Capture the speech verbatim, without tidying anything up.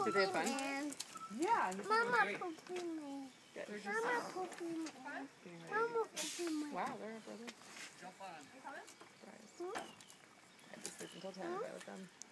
Did they have fun? Man. Yeah. Mama Great. Poopy Man. They're just Mama Poopy Man. being ready. Mama Poopy Man. Wow, they're our brothers. Jump on. Surprise. I had to sleep until ten if I was them.